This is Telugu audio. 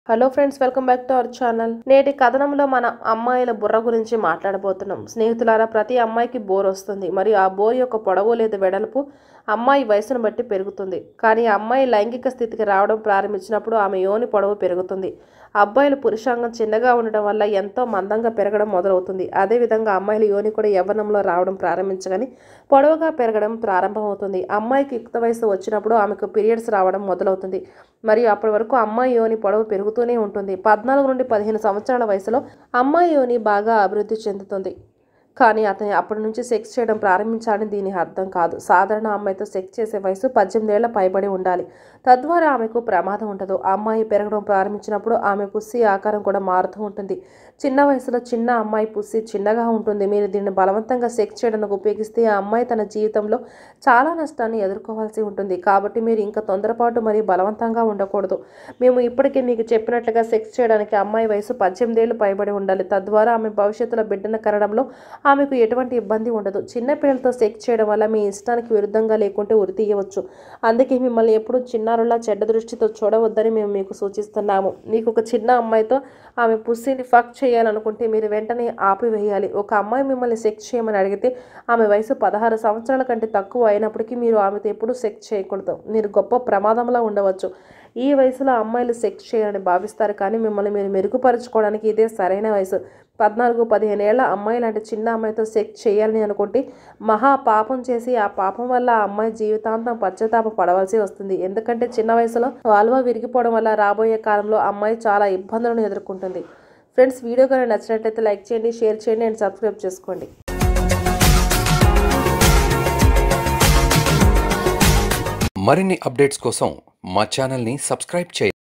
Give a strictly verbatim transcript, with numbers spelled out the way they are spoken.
Hello friends, welcome back to our channel. నేటి కథనంలో మన అమ్మాయిల బుర్ర గురించి మాట్లాడబోతున్నాం. స్నేహితులారా, ప్రతి అమ్మాయికి బోర్ వస్తుంది. మరియు ఆ బోర్ యొక్క పొడవు లేదా వెడల్పు అమ్మాయి వయసును బట్టి పెరుగుతుంది. కానీ అమ్మాయి లైంగిక స్థితికి రావడం ప్రారంభించినప్పుడు ఆమె యోని పొడవు పెరుగుతుంది. అబ్బాయిలు పురుషాంగం చిన్నగా ఉండడం వల్ల ఎంతో మందంగా పెరగడం మొదలవుతుంది. అదేవిధంగా అమ్మాయిల యోని కూడా యవ్వనంలో రావడం ప్రారంభించగానే పొడవుగా పెరగడం ప్రారంభమవుతుంది. అమ్మాయికి యుక్త వయసు వచ్చినప్పుడు ఆమెకు పీరియడ్స్ రావడం మొదలవుతుంది. మరియు అప్పటి వరకు అమ్మాయి యోని పొడవు పెరుగుతూనే ఉంటుంది. పద్నాలుగు నుండి పదిహేను సంవత్సరాల వయసులో అమ్మాయి యోని బాగా అభివృద్ధి చెందుతుంది. కానీ అతని అప్పటి నుంచి సెక్స్ చేయడం ప్రారంభించాలని దీని అర్థం కాదు. సాధారణ అమ్మాయితో సెక్స్ చేసే వయసు పద్దెనిమిది ఏళ్ల పైబడి ఉండాలి. తద్వారా ఆమెకు ప్రమాదం ఉండదు. అమ్మాయి పెరగడం ప్రారంభించినప్పుడు ఆమె పుస్సి ఆకారం కూడా మారుతూ ఉంటుంది. చిన్న వయసులో చిన్న అమ్మాయి పుస్సి చిన్నగా ఉంటుంది. మీరు దీన్ని బలవంతంగా సెక్స్ చేయడానికి ఉపయోగిస్తే ఆ అమ్మాయి తన జీవితంలో చాలా నష్టాన్ని ఎదుర్కోవాల్సి ఉంటుంది. కాబట్టి మీరు ఇంకా తొందరపాటు మరియు బలవంతంగా ఉండకూడదు. మేము ఇప్పటికే మీకు చెప్పినట్లుగా సెక్స్ చేయడానికి అమ్మాయి వయసు పద్దెనిమిది ఏళ్లు పైబడి ఉండాలి. తద్వారా ఆమె భవిష్యత్తులో బిడ్డను కనడంలో ఆమెకు ఎటువంటి ఇబ్బంది ఉండదు. చిన్న పిల్లలతో సెక్స్ చేయడం వల్ల మీ ఇష్టానికి విరుద్ధంగా లేకుంటే ఉరి తీయవచ్చు. అందుకే మిమ్మల్ని ఎప్పుడూ చిన్నారులా చెడ్డ దృష్టితో చూడవద్దని మేము మీకు సూచిస్తున్నాము. మీకు ఒక చిన్న అమ్మాయితో ఆమె పుస్సిని ఫక్ చేయాలనుకుంటే మీరు వెంటనే ఆపివేయాలి. ఒక అమ్మాయి మిమ్మల్ని సెక్స్ చేయమని అడిగితే ఆమె వయసు పదహారు సంవత్సరాల కంటే తక్కువ అయినప్పటికీ మీరు ఆమెతో ఎప్పుడూ సెక్స్ చేయకూడదు. మీరు గొప్ప ప్రమాదంలో ఉండవచ్చు. ఈ వయసులో అమ్మాయిలు సెక్స్ చేయాలని భావిస్తారు, కానీ మిమ్మల్ని మీరు మెరుగుపరచుకోవడానికి ఇదే సరైన వయసు. పద్నాలుగు పదిహేను ఏళ్ల అమ్మాయి లాంటి చిన్న అమ్మాయితో సెక్స్ చేయాలని అనుకుంటే మహా పాపం చేసి ఆ పాపం వల్ల ఆ అమ్మాయి జీవితాంతం పశ్చాత్తాప పడవలసి వస్తుంది. ఎందుకంటే చిన్న వయసులో వాల్వ విరిగిపోవడం వల్ల రాబోయే కాలంలో అమ్మాయి చాలా ఇబ్బందులను ఎదుర్కొంటుంది. ఫ్రెండ్స్, వీడియో కానీ నచ్చినట్లయితే లైక్ చేయండి, షేర్ చేయండి అండ్ సబ్స్క్రైబ్ చేసుకోండి. మరిన్ని అప్డేట్స్ కోసం మా ఛానల్ని సబ్స్క్రైబ్ చేయండి.